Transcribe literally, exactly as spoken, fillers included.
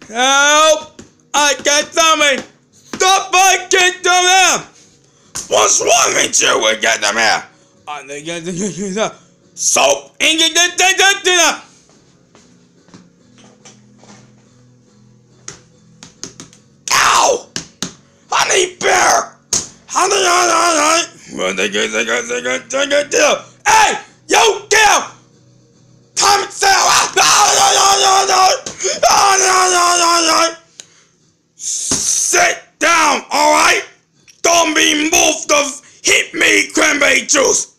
Help! I get something! Stop by, get them here! What's wrong with you? We get them here! I think it's soap and get the Ow! Honey bear! Honey, honey, honey! Hey! You kill! Time to sell! Sit down, alright? Don't be moved to hit me cranberry juice!